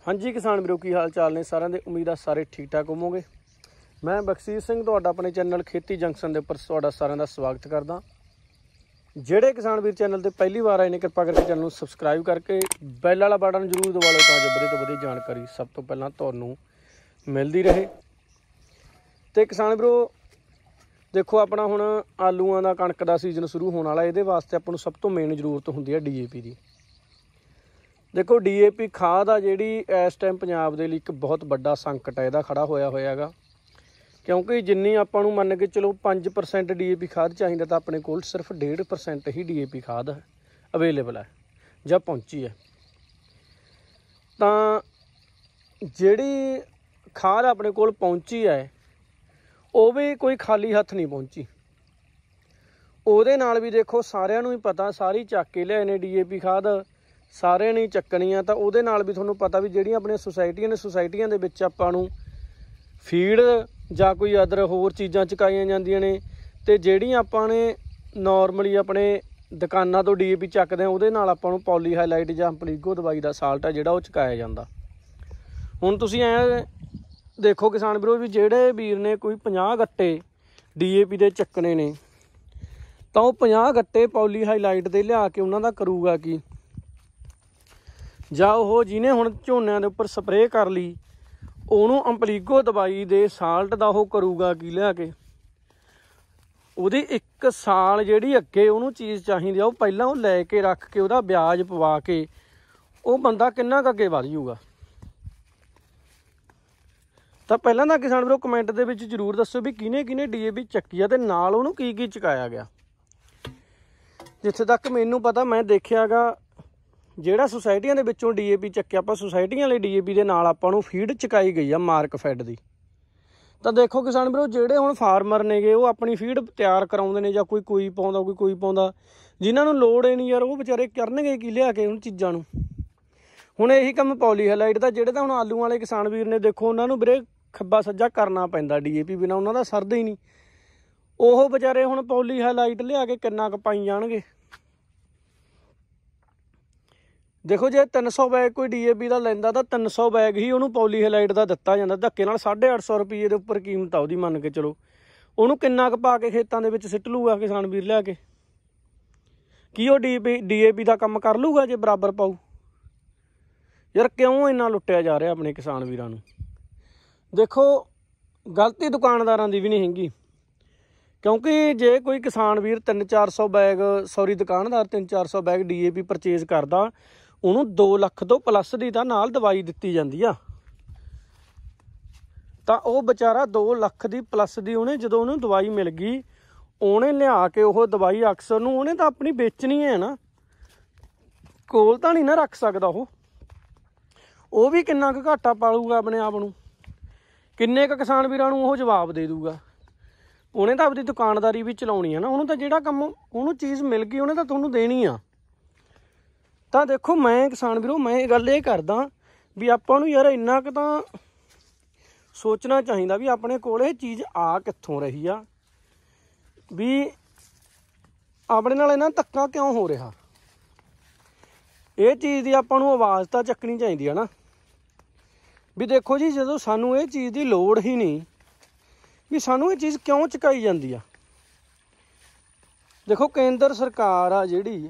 हाँ जी किसान वीरों की हाल चाल ने सारे दे उम्मीद आ सारे ठीक ठाक होवोगे। मैं बखशीर सिंह तुहाडा अपने चैनल खेती जंक्शन के उपर तुहाडा सारिਆਂ ਦਾ स्वागत करदा। ਜਿਹੜੇ किसान वीर चैनल ते पहली बार आए ने कृपा करके चैनल ਨੂੰ सबसक्राइब करके बैल वाला बटन जरूर दबा लो तां जो वधिया तो वधिया जानकारी सब तो पहलां तुहानूं मिलदी रहे। ते किसान वीरों देखो अपना हुण आलूआं दा कणक दा सीजन शुरू होने वाला, इहदे वास्ते आपां नूं सब तो मेन जरूरत हुंदी है DAP दी। देखो DAP खाद आ जिहड़ी इस टाइम पंजाब दे लई एक बहुत बड़ा संकट है इहदा खड़ा होया होया हैगा, क्योंकि जिन्नी आपां नूं मन्न के चलो 5% DAP खाद चाहिए तो अपने कोल सिर्फ 1.5% ही DAP खाद अवेलेबल है जब पहुँची है। तो जिहड़ी खाद अपने कोल पहुँची है वो भी कोई खाली हथ नहीं पहुँची। ਉਹਦੇ ਨਾਲ भी देखो सारिਆਂ ਨੂੰ ही पता सारी ਚੱਕ के लिआए ने DAP खाद सारे नहीं ਚੱਕਣੀ ਆ। ਤਾਂ ਉਹਦੇ ਨਾਲ भी ਤੁਹਾਨੂੰ पता भी ਜਿਹੜੀਆਂ ਆਪਣੀਆਂ ਸੁਸਾਇਟੀਆਂ ਨੇ ਸੁਸਾਇਟੀਆਂ ਦੇ ਵਿੱਚ ਆਪਾਂ ਨੂੰ ਫੀਡ ਜਾਂ ਕੋਈ ਅਦਰ ਹੋਰ ਚੀਜ਼ਾਂ ਚੁਕਾਈਆਂ ਜਾਂਦੀਆਂ ਨੇ, ਤੇ ਜਿਹੜੀਆਂ ਆਪਾਂ ਨੇ ਨਾਰਮਲੀ ਆਪਣੇ ਦੁਕਾਨਾਂ ਤੋਂ DAP ਚੱਕਦੇ ਆ ਉਹਦੇ ਨਾਲ ਆਪਾਂ ਨੂੰ ਪੋਲੀ ਹਾਈਲਾਈਟ ਜਾਂ ਪਲੀਗੋ ਦਵਾਈ ਦਾ ਸਾਲਟ ਆ ਜਿਹੜਾ ਉਹ ਚੁਕਾਇਆ ਜਾਂਦਾ। ਹੁਣ ਤੁਸੀਂ ਐ ਦੇਖੋ ਕਿਸਾਨ ਵੀਰੋ ਵੀ ਜਿਹੜੇ ਵੀਰ ਨੇ ਕੋਈ 50 ਗੱਟੇ DAP ਦੇ ਚੱਕਣੇ ਨੇ ਤਾਂ ਉਹ 50 ਗੱਟੇ ਪੋਲੀ ਹਾਈਲਾਈਟ ਦੇ ਲਿਆ ਕੇ ਉਹਨਾਂ ਦਾ ਕਰੂਗਾ ਕੀ, ਜਾਂ ਉਹ ਜਿਹਨੇ ਹੁਣ ਝੋਨਿਆਂ ਦੇ ਉੱਪਰ ਸਪਰੇਅ ਕਰ ਲਈ ਉਹਨੂੰ ਅੰਪਲੀਗੋ ਦਵਾਈ ਦੇ ਸਾਲਟ ਦਾ ਉਹ ਕਰੂਗਾ ਕੀ ਲਿਆ ਕੇ। ਉਹਦੀ 1 ਸਾਲ ਜਿਹੜੀ ਅੱਗੇ ਉਹਨੂੰ ਚੀਜ਼ ਚਾਹੀਦੀ ਆ ਉਹ ਪਹਿਲਾਂ ਉਹ ਲੈ ਕੇ ਰੱਖ ਕੇ ਉਹਦਾ ਵਿਆਜ ਪਵਾ ਕੇ ਉਹ ਬੰਦਾ ਕਿੰਨਾ ਕੁ ਅੱਗੇ ਵਧ ਜਾਊਗਾ। ਤਾਂ ਪਹਿਲਾਂ ਤਾਂ ਕਿਸਾਨ ਵੀਰੋ ਕਮੈਂਟ ਦੇ ਵਿੱਚ ਜ਼ਰੂਰ ਦੱਸੋ ਵੀ ਕਿਹਨੇ ਕਿਹਨੇ DAP ਚੱਕੀ ਆ ਤੇ ਨਾਲ ਉਹਨੂੰ ਕੀ ਕੀ ਚੁਕਾਇਆ ਗਿਆ। ਜਿੱਥੇ ਤੱਕ ਮੈਨੂੰ ਪਤਾ ਮੈਂ ਦੇਖਿਆਗਾ ਜਿਹੜਾ ਸੁਸਾਇਟੀਆਂ ਦੇ ਵਿੱਚੋਂ DAP ਚੱਕਿਆ ਆਪਾਂ ਸੁਸਾਇਟੀਆਂ ਲਈ DAP ਦੇ ਨਾਲ ਆਪਾਂ ਨੂੰ ਫੀਡ ਚੁਕਾਈ ਗਈ ਆ ਮਾਰਕਫੈਡ ਦੀ। ਤਾਂ ਦੇਖੋ ਕਿਸਾਨ ਵੀਰੋ ਜਿਹੜੇ ਹੁਣ ਫਾਰਮਰ ਨੇਗੇ ਉਹ ਆਪਣੀ ਫੀਡ ਤਿਆਰ ਕਰਾਉਂਦੇ ਨੇ ਜਾਂ ਕੋਈ ਪਾਉਂਦਾ ਕੋਈ ਪਾਉਂਦਾ, ਜਿਨ੍ਹਾਂ ਨੂੰ ਲੋੜ ਹੀ ਨਹੀਂ ਯਾਰ ਉਹ ਵਿਚਾਰੇ ਕਰਨਗੇ ਕੀ ਲਿਆ ਕੇ ਉਹਨਾਂ ਚੀਜ਼ਾਂ ਨੂੰ। ਹੁਣ ਇਹੀ ਕੰਮ ਪੋਲੀ ਹਾਈਲਾਈਟ ਦਾ ਜਿਹੜੇ ਤਾਂ ਹੁਣ ਆਲੂ ਵਾਲੇ ਕਿਸਾਨ ਵੀਰ ਨੇ ਦੇਖੋ ਉਹਨਾਂ ਨੂੰ ਵੀਰੇ ਖੱਬਾ ਸੱਜਾ ਕਰਨਾ ਪੈਂਦਾ DAP ਬਿਨਾਂ ਉਹਨਾਂ ਦਾ ਸਰਦਾ ਹੀ ਨਹੀਂ। ਉਹ ਵਿਚਾਰੇ ਹੁਣ ਪੋਲੀ ਹਾਈਲਾਈਟ ਲਿਆ ਕੇ ਕਿੰਨਾ ਕੁ ਪਾਈ ਜਾਣਗੇ। देखो जे 300 बैग कोई DAP का लैंदा तो 300 बैग ही उन्होंने पॉली हाईलाइट का दिता जाता धक्के नाल 850 रुपये के उपर कीमत आ उहदी मन के चलो। उन्होंने किन्ना क पा के खेतों के सिट लूगा किसान वीर लिया के की वो DAP का काम कर लूगा जे बराबर पाऊ। यार क्यों इन्ना लुट्टिया जा रहा अपने किसान वीरां नूं। देखो गलती दुकानदारां दी भी नहीं हैगी, क्योंकि जे कोई किसान वीर 300-400 बैग दुकानदार 300-400 बैग DAP परचेज करदा ਉਹਨੂੰ 2 ਲੱਖ ਤੋਂ ਪਲੱਸ ਦੀ ਤਾਂ ਨਾਲ ਦਵਾਈ ਦਿੱਤੀ ਜਾਂਦੀ ਆ। ਤਾਂ ਉਹ ਵਿਚਾਰਾ 2 ਲੱਖ ਦੀ ਪਲੱਸ ਦੀ ਉਹਨੇ ਜਦੋਂ ਉਹਨੂੰ ਦਵਾਈ ਮਿਲ ਗਈ ਉਹਨੇ ਲਿਆ ਕੇ ਉਹ ਦਵਾਈ ਅਕਸਰ ਨੂੰ ਉਹਨੇ ਤਾਂ ਆਪਣੀ ਵੇਚਣੀ ਹੈ ਨਾ, ਕੋਲ ਤਾਂ ਨਹੀਂ ਨਾ ਰੱਖ ਸਕਦਾ। ਉਹ ਵੀ ਕਿੰਨਾ ਕੁ ਘਾਟਾ ਪਾਲੂਗਾ ਆਪਣੇ ਆਪ ਨੂੰ, ਕਿੰਨੇ ਕੁ ਕਿਸਾਨ ਵੀਰਾਂ ਨੂੰ ਉਹ ਜਵਾਬ ਦੇ ਦੂਗਾ। ਉਹਨੇ ਤਾਂ ਆਪਣੀ ਦੁਕਾਨਦਾਰੀ ਵੀ ਚਲਾਉਣੀ ਹੈ ਨਾ, ਉਹਨੂੰ ਤਾਂ ਜਿਹੜਾ ਕੰਮ ਉਹਨੂੰ ਚੀਜ਼ ਮਿਲ ਗਈ ਉਹਨੇ ਤਾਂ ਤੁਹਾਨੂੰ ਦੇਣੀ ਆ। ਤਾਂ ਦੇਖੋ ਮੈਂ ਕਿਸਾਨ ਵੀਰੋ ਮੈਂ ਗੱਲ ਇਹ ਕਰਦਾ ਵੀ ਆਪਾਂ ਨੂੰ ਯਾਰ ਇੰਨਾ ਕੁ ਤਾਂ ਸੋਚਣਾ ਚਾਹੀਦਾ ਵੀ ਆਪਣੇ ਕੋਲ ਇਹ ਚੀਜ਼ ਆ ਕਿੱਥੋਂ ਰਹੀ ਆ, ਵੀ ਆਪਣੇ ਨਾਲ ਇਹਨਾਂ ਧੱਕਾ ਕਿਉਂ ਹੋ ਰਿਹਾ। ਇਹ ਚੀਜ਼ ਦੀ ਆਪਾਂ ਨੂੰ ਆਵਾਜ਼ ਤਾਂ ਚੱਕਣੀ ਚਾਹੀਦੀ ਆ ਨਾ ਵੀ ਦੇਖੋ ਜੀ ਜਦੋਂ ਸਾਨੂੰ ਇਹ ਚੀਜ਼ ਦੀ ਲੋੜ ਹੀ ਨਹੀਂ ਵੀ ਸਾਨੂੰ ਇਹ ਚੀਜ਼ ਕਿਉਂ ਚੁਕਾਈ ਜਾਂਦੀ ਆ। ਦੇਖੋ ਕੇਂਦਰ ਸਰਕਾਰ ਆ ਜਿਹੜੀ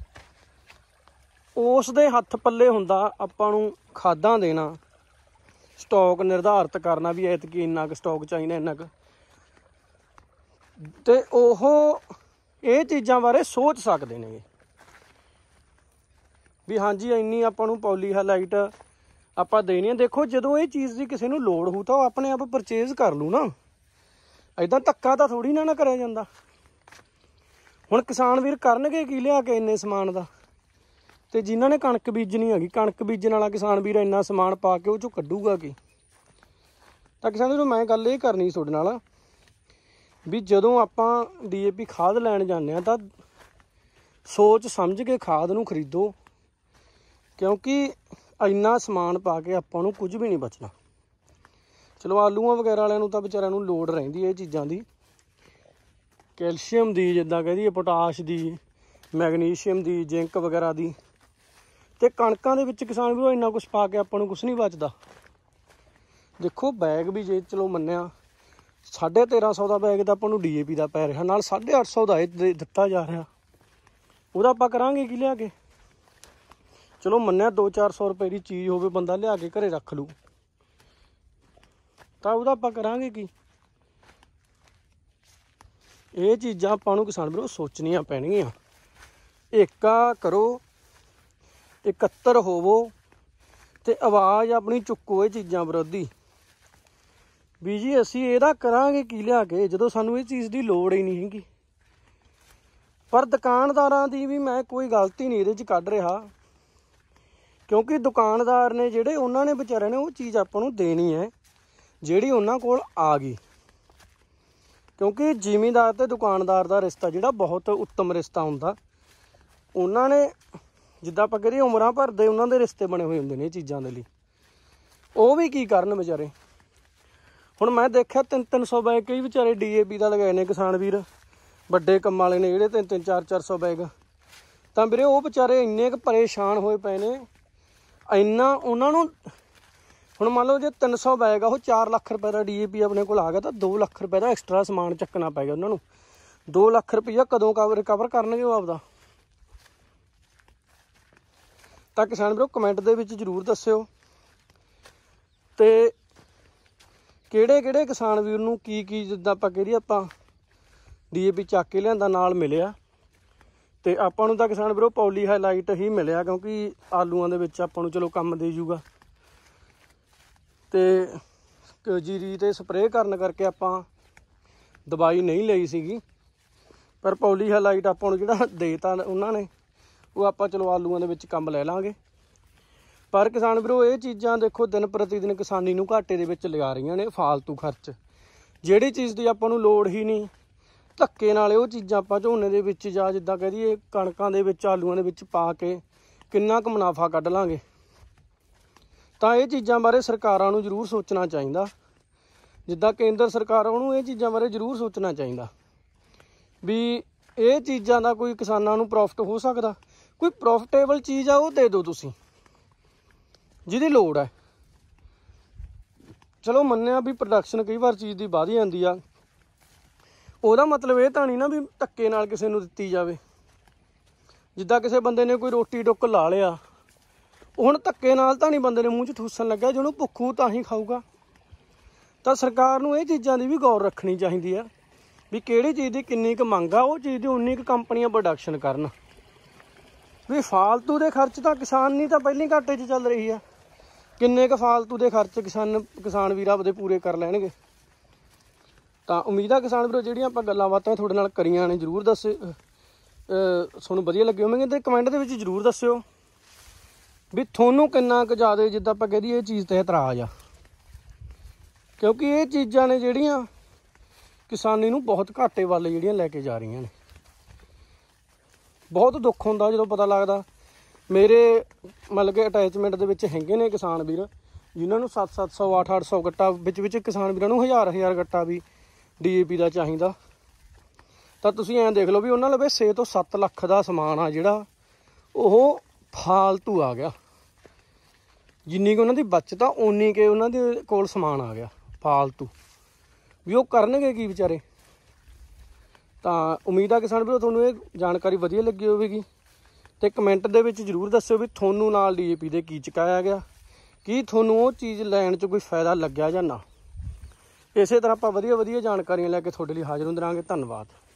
ਉਸ ਦੇ ਹੱਥ ਪੱਲੇ ਹੁੰਦਾ ਆਪਾਂ ਨੂੰ ਖਾਦਾਂ ਦੇਣਾ, ਸਟਾਕ ਨਿਰਧਾਰਿਤ ਕਰਨਾ ਵੀ ਐਤਕੀ ਇੰਨਾ ਕੁ ਸਟਾਕ ਚਾਹੀਦਾ ਇੰਨਾ ਕੁ, ਤੇ ਉਹ ਇਹ ਚੀਜ਼ਾਂ ਬਾਰੇ ਸੋਚ ਸਕਦੇ ਨੇ ਵੀ ਹਾਂਜੀ ਇੰਨੀ ਆਪਾਂ ਨੂੰ ਪੋਲੀ ਹਾਈਲਾਈਟ ਆਪਾਂ ਦੇਣੀ ਆ। ਦੇਖੋ ਜਦੋਂ ਇਹ ਚੀਜ਼ ਦੀ ਕਿਸੇ ਨੂੰ ਲੋੜ ਹੋਊ ਤਾਂ ਉਹ ਆਪਣੇ ਆਪ ਪਰਚੇਜ਼ ਕਰ ਲੂ ਨਾ, ਇੱਦਾਂ ਧੱਕਾ ਤਾਂ ਥੋੜ੍ਹੀ ਨਾ ਕਰਿਆ ਜਾਂਦਾ। ਹੁਣ ਕਿਸਾਨ ਵੀਰ ਕਰਨਗੇ ਕੀ ਲਿਆ ਕੇ ਇੰਨੇ ਸਮਾਨ ਦਾ, ਤੇ ਜਿਨ੍ਹਾਂ ਨੇ ਕਣਕ ਬੀਜਣੀ ਹੈਗੀ ਕਣਕ ਬੀਜਣ ਵਾਲਾ ਕਿਸਾਨ ਵੀਰ ਇੰਨਾ ਸਮਾਨ ਪਾ ਕੇ ਉਹ ਚੋਂ ਕੱਢੂਗਾ ਕੀ। ਤਾਂ ਕਿਸਾਨ ਵੀਰੋ ਮੈਂ ਗੱਲ ਇਹ ਕਰਨੀ ਤੁਹਾਡੇ ਨਾਲ ਵੀ ਜਦੋਂ ਆਪਾਂ DAP ਖਾਦ ਲੈਣ ਜਾਂਦੇ ਹਾਂ ਤਾਂ ਸੋਚ ਸਮਝ ਕੇ ਖਾਦ ਨੂੰ ਖਰੀਦੋ, ਕਿਉਂਕਿ ਇੰਨਾ ਸਮਾਨ ਪਾ ਕੇ ਆਪਾਂ ਨੂੰ ਕੁਝ ਵੀ ਨਹੀਂ ਬਚਣਾ। ਚਲੋ ਆਲੂਆਂ ਵਗੈਰਾ ਵਾਲਿਆਂ ਨੂੰ ਤਾਂ ਵਿਚਾਰਿਆਂ ਨੂੰ ਲੋੜ ਰਹਿੰਦੀ ਇਹ ਚੀਜ਼ਾਂ ਦੀ, ਕੈਲਸ਼ੀਅਮ ਦੀ ਜਿੱਦਾਂ ਕਹਦੀ ਪੋਟਾਸ਼ ਦੀ, ਮੈਗਨੀਸ਼ੀਅਮ ਦੀ, ਜ਼ਿੰਕ ਵਗੈਰਾ ਦੀ, ਤੇ ਕਣਕਾਂ ਦੇ ਵਿੱਚ ਕਿਸਾਨ ਵੀਰੋ ਇੰਨਾ ਕੁਛ ਪਾ ਕੇ ਆਪਾਂ ਨੂੰ ਕੁਛ ਨਹੀਂ ਬਚਦਾ। ਦੇਖੋ ਬੈਗ ਵੀ ਜੇ ਚਲੋ ਮੰਨਿਆ 1350 ਦਾ ਬੈਗ ਤਾਂ ਆਪਾਂ ਨੂੰ DAP ਦਾ ਪੈ ਰਿਹਾ, ਨਾਲ 850 ਦਾ ਇਹ ਦਿੱਤਾ ਜਾ ਰਿਹਾ। ਉਹਦਾ ਆਪਾਂ ਕਰਾਂਗੇ ਕੀ ਲਿਆ ਕੇ? ਚਲੋ ਮੰਨਿਆ 200-400 ਰੁਪਏ ਦੀ ਚੀਜ਼ ਹੋਵੇ, ਬੰਦਾ ਲਿਆ ਕੇ ਘਰੇ ਰੱਖ ਲੂ, ਤਾਂ ਉਹਦਾ ਆਪਾਂ ਕਰਾਂਗੇ ਕੀ? ਇਹ ਚੀਜ਼ਾਂ ਆਪਾਂ ਨੂੰ ਕਿਸਾਨ ਵੀਰੋ ਸੋਚਣੀਆਂ ਪੈਣਗੀਆਂ। ਏਕਾ ਕਰੋ, ਇਕੱਤਰ ਹੋਵੋ ਤੇ ਆਵਾਜ਼ ਆਪਣੀ ਚੁੱਕੋ ਇਹ ਚੀਜ਼ਾਂ ਵਿਰੋਧੀ ਵੀ ਜੀ ਅਸੀਂ ਇਹਦਾ ਕਰਾਂਗੇ ਕੀ ਲਿਆ ਕੇ, ਜਦੋਂ ਸਾਨੂੰ ਇਹ ਚੀਜ਼ ਦੀ ਲੋੜ ਹੀ ਨਹੀਂ ਹੈਗੀ। ਪਰ ਦੁਕਾਨਦਾਰਾਂ ਦੀ ਵੀ ਮੈਂ ਕੋਈ ਗਲਤੀ ਨਹੀਂ ਇਹਦੇ 'ਚ ਕੱਢ ਰਿਹਾ, ਕਿਉਂਕਿ ਦੁਕਾਨਦਾਰ ਨੇ ਜਿਹੜੇ ਉਹਨਾਂ ਨੇ ਵਿਚਾਰਿਆਂ ਨੇ ਉਹ ਚੀਜ਼ ਆਪਾਂ ਨੂੰ ਦੇਣੀ ਹੈ ਜਿਹੜੀ ਉਹਨਾਂ ਕੋਲ ਆ ਗਈ। ਕਿਉਂਕਿ ਜ਼ਿਮੀਂਦਾਰ ਤੇ ਦੁਕਾਨਦਾਰ ਦਾ ਰਿਸ਼ਤਾ ਜਿਹੜਾ ਬਹੁਤ ਉੱਤਮ ਰਿਸ਼ਤਾ ਹੁੰਦਾ। ਉਹਨਾਂ ਨੇ ਜਿੱਦਾਂ ਆਪਾਂ ਕਰੀਏ ਉਮਰਾਂ ਭਰ ਦੇ ਉਹਨਾਂ ਦੇ ਰਿਸ਼ਤੇ ਬਣੇ ਹੋਏ ਹੁੰਦੇ ਨੇ ਇਹ ਚੀਜ਼ਾਂ ਦੇ ਲਈ। ਉਹ ਵੀ ਕੀ ਕਰਨ ਵਿਚਾਰੇ। ਹੁਣ ਮੈਂ ਦੇਖਿਆ 300 ਬੈਗ ਕਈ ਵਿਚਾਰੇ DAP ਦਾ ਲਗਾਏ ਨੇ ਕਿਸਾਨ ਵੀਰ, ਵੱਡੇ ਕੰਮ ਵਾਲੇ ਨੇ ਜਿਹੜੇ 300 400 ਬੈਗ। ਤਾਂ ਵੀਰੇ ਉਹ ਵਿਚਾਰੇ ਇੰਨੇ ਕੁ ਪਰੇਸ਼ਾਨ ਹੋਏ ਪਏ ਨੇ, ਇੰਨਾ ਉਹਨਾਂ ਨੂੰ। ਹੁਣ ਮੰਨ ਲਓ ਜੇ 300 ਬੈਗ ਆ, ਉਹ 4 ਲੱਖ ਰੁਪਏ ਦਾ DAP ਆਪਣੇ ਕੋਲ ਆ ਗਿਆ, ਤਾਂ 2 ਲੱਖ ਰੁਪਏ ਦਾ ਐਕਸਟਰਾ ਸਮਾਨ ਚੱਕਣਾ ਪੈ ਗਿਆ ਉਹਨਾਂ ਨੂੰ। 2 ਲੱਖ ਰੁਪਈਆ ਕਦੋਂ ਰਿਕਵਰ ਕਰਨਗੇ ਉਹ ਆਪਦਾ? ਤਾਂ ਕਿਸਾਨ ਵੀਰੋ ਕਮੈਂਟ ਦੇ ਵਿੱਚ ਜ਼ਰੂਰ ਦੱਸਿਓ, ਤੇ ਕਿਹੜੇ ਕਿਸਾਨ ਵੀਰ ਨੂੰ ਕੀ ਜਿੱਦਾਂ ਆਪਾਂ ਕਹੀਏ ਆਪਾਂ DAP ਚੱਕ ਕੇ ਲਿਆਂਦਾ ਨਾਲ ਮਿਲਿਆ। ਤੇ ਆਪਾਂ ਨੂੰ ਤਾਂ ਕਿਸਾਨ ਵੀਰੋ ਪੌਲੀ ਹਾਈਲਾਈਟ ਹੀ ਮਿਲਿਆ, ਕਿਉਂਕਿ ਆਲੂਆਂ ਦੇ ਵਿੱਚ ਆਪਾਂ ਨੂੰ ਚਲੋ ਕੰਮ ਦੇ ਜੂਗਾ। ਤੇ ਜੀਰੀ ਤੇ ਸਪਰੇਅ ਕਰਨ ਕਰਕੇ ਆਪਾਂ ਦਵਾਈ ਨਹੀਂ ਲਈ ਸੀਗੀ, ਪਰ ਪੌਲੀ ਹਾਈਲਾਈਟ ਆਪਾਂ ਨੂੰ ਜਿਹੜਾ ਦੇਤਾ ਉਹਨਾਂ ਨੇ, ਉਹ ਆਪਾਂ ਚਲੋ ਆਲੂਆਂ ਦੇ ਵਿੱਚ ਕੰਮ ਲੈ ਲਾਂਗੇ। ਪਰ ਕਿਸਾਨ ਵੀਰੋ ਇਹ ਚੀਜ਼ਾਂ ਦੇਖੋ ਦਿਨ ਪ੍ਰਤੀ ਦਿਨ ਕਿਸਾਨੀ ਨੂੰ ਘਾਟੇ ਦੇ ਵਿੱਚ ਲਿਆ ਰਹੀਆਂ ਨੇ। ਫਾਲਤੂ ਖਰਚ, ਜਿਹੜੀ ਚੀਜ਼ ਦੀ ਆਪਾਂ ਨੂੰ ਲੋੜ ਹੀ ਨਹੀਂ, ਧੱਕੇ ਨਾਲ ਉਹ ਚੀਜ਼ਾਂ ਆਪਾਂ ਝੋਨੇ ਦੇ ਵਿੱਚ ਜਾਂ ਜਿੱਦਾਂ ਕਹਿ ਦਈਏ ਕਣਕਾਂ ਦੇ ਵਿੱਚ, ਆਲੂਆਂ ਦੇ ਵਿੱਚ ਪਾ ਕੇ ਕਿੰਨਾ ਕੁ ਮੁਨਾਫਾ ਕੱਢ ਲਾਂਗੇ। ਤਾਂ ਇਹ ਚੀਜ਼ਾਂ ਬਾਰੇ ਸਰਕਾਰਾਂ ਨੂੰ ਜ਼ਰੂਰ ਸੋਚਣਾ ਚਾਹੀਦਾ। ਜਿੱਦਾਂ ਕੇਂਦਰ ਸਰਕਾਰ, ਉਹਨੂੰ ਇਹ ਚੀਜ਼ਾਂ ਬਾਰੇ ਜ਼ਰੂਰ ਸੋਚਣਾ ਚਾਹੀਦਾ ਵੀ ਇਹ ਚੀਜ਼ਾਂ ਦਾ ਕੋਈ ਕਿਸਾਨਾਂ ਨੂੰ ਪ੍ਰੋਫਿਟ ਹੋ ਸਕਦਾ। ਕੋਈ ਪ੍ਰੋਫਿਟੇਬਲ ਚੀਜ਼ ਆ ਉਹ ਦੇ ਦਿਓ ਤੁਸੀਂ, ਜਿਹਦੀ ਲੋੜ ਹੈ। ਚਲੋ ਮੰਨਿਆ ਵੀ ਪ੍ਰੋਡਕਸ਼ਨ ਕਈ ਵਾਰ ਚੀਜ਼ ਦੀ ਵਧ ਜਾਂਦੀ ਆ, ਉਹਦਾ ਮਤਲਬ ਇਹ ਤਾਂ ਨਹੀਂ ਨਾ ਵੀ ਧੱਕੇ ਨਾਲ ਕਿਸੇ ਨੂੰ ਦਿੱਤੀ ਜਾਵੇ। ਜਿੱਦਾਂ ਕਿਸੇ ਬੰਦੇ ਨੇ ਕੋਈ ਰੋਟੀ ਟੁੱਕ ਲਾ ਲਿਆ, ਉਹ ਹੁਣ ਧੱਕੇ ਨਾਲ ਤਾਂ ਨਹੀਂ ਬੰਦੇ ਨੇ ਮੂੰਹ 'ਚ ਠੂਸਣ ਲੱਗਿਆ, ਜਿਹਨੂੰ ਭੁੱਖੂ ਤਾਂ ਹੀ ਖਾਊਗਾ। ਤਾਂ ਸਰਕਾਰ ਨੂੰ ਇਹ ਚੀਜ਼ਾਂ ਦੀ ਵੀ ਗੌਰ ਰੱਖਣੀ ਚਾਹੀਦੀ ਆ ਵੀ ਕਿਹੜੀ ਚੀਜ਼ ਦੀ ਕਿੰਨੀ ਕੁ ਮੰਗ ਆ, ਉਹ ਚੀਜ਼ ਦੀ ਉਨੀ ਕੁ ਕੰਪਨੀਆਂ ਪ੍ਰੋਡਕਸ਼ਨ ਕਰਨ। ਵੀ ਫਾਲਤੂ ਦੇ ਖਰਚ ਤਾਂ ਕਿਸਾਨੀ ਤਾਂ ਪਹਿਲਾਂ ਹੀ ਘਾਟੇ 'ਚ ਚੱਲ ਰਹੀ ਆ। ਕਿੰਨੇ ਕੁ ਫਾਲਤੂ ਦੇ ਖਰਚ ਕਿਸਾਨ ਵੀਰ ਆਪਦੇ ਪੂਰੇ ਕਰ ਲੈਣਗੇ। ਤਾਂ ਉਮੀਦ ਆ ਕਿਸਾਨ ਵੀਰੋ ਜਿਹੜੀਆਂ ਆਪਾਂ ਗੱਲਾਂ ਬਾਤਾਂ ਤੁਹਾਡੇ ਨਾਲ ਕਰੀਆਂ ਨੇ ਜ਼ਰੂਰ ਤੁਹਾਨੂੰ ਵਧੀਆ ਲੱਗੇ ਹੋਣਗੇ। ਤੇ ਕਮੈਂਟ ਦੇ ਵਿੱਚ ਜ਼ਰੂਰ ਦੱਸਿਓ ਵੀ ਤੁਹਾਨੂੰ ਕਿੰਨਾ ਕੁ ਜ਼ਿਆਦਾ ਜਿੱਦਾਂ ਆਪਾਂ ਕਹਿ ਦਈਏ ਇਹ ਚੀਜ਼ 'ਤੇ ਇਤਰਾਜ਼ ਆ, ਕਿਉਂਕਿ ਇਹ ਚੀਜ਼ਾਂ ਨੇ ਜਿਹੜੀਆਂ ਕਿਸਾਨੀ ਨੂੰ ਬਹੁਤ ਘਾਟੇ ਵੱਲ ਜਿਹੜੀਆਂ ਲੈ ਕੇ ਜਾ ਰਹੀਆਂ ਨੇ। ਬਹੁਤ ਦੁੱਖ ਹੁੰਦਾ ਜਦੋਂ ਪਤਾ ਲੱਗਦਾ। ਮੇਰੇ ਮਤਲਬ ਕਿ ਅਟੈਚਮੈਂਟ ਦੇ ਵਿੱਚ ਹੈਗੇ ਨੇ ਕਿਸਾਨ ਵੀਰ ਜਿਨ੍ਹਾਂ ਨੂੰ 700 800 ਗੱਟਾ, ਵਿੱਚ ਕਿਸਾਨ ਵੀਰਾਂ ਨੂੰ 1000 ਗੱਟਾ ਵੀ DAP ਦਾ ਚਾਹੀਦਾ। ਤਾਂ ਤੁਸੀਂ ਐਂ ਦੇਖ ਲਓ ਵੀ ਉਹਨਾਂ ਲਵੇ 6 ਤੋਂ 7 ਲੱਖ ਦਾ ਸਮਾਨ ਆ ਜਿਹੜਾ ਉਹ ਫਾਲਤੂ ਆ ਗਿਆ। ਜਿੰਨੀ ਕੁ ਉਹਨਾਂ ਦੀ ਬਚਤ ਆ ਓਨੀ ਕੁ ਉਹਨਾਂ ਦੇ ਕੋਲ ਸਮਾਨ ਆ ਗਿਆ ਫਾਲਤੂ, ਵੀ ਉਹ ਕਰਨਗੇ ਕੀ ਵਿਚਾਰੇ। ਤਾਂ ਉਮੀਦ ਆ ਕਿਸਾਨ ਵੀਰੋ ਤੁਹਾਨੂੰ ਇਹ ਜਾਣਕਾਰੀ ਵਧੀਆ ਲੱਗੀ ਹੋਵੇਗੀ। ਤੇ ਕਮੈਂਟ ਦੇ ਵਿੱਚ ਜ਼ਰੂਰ ਦੱਸਿਓ ਵੀ ਤੁਹਾਨੂੰ ਨਾਲ DAP ਦੇ ਕੀ ਚੁਕਾਇਆ ਗਿਆ, ਕੀ ਤੁਹਾਨੂੰ ਉਹ ਚੀਜ਼ ਲੈਣ 'ਚ ਕੋਈ ਫਾਇਦਾ ਲੱਗਿਆ ਜਾਂ ਨਾ। ਇਸੇ ਤਰ੍ਹਾਂ ਆਪਾਂ ਵਧੀਆ ਜਾਣਕਾਰੀਆਂ ਲੈ ਕੇ ਤੁਹਾਡੇ ਲਈ ਹਾਜ਼ਰ ਹੁੰਦੇ ਰਹਾਂਗੇ। ਧੰਨਵਾਦ।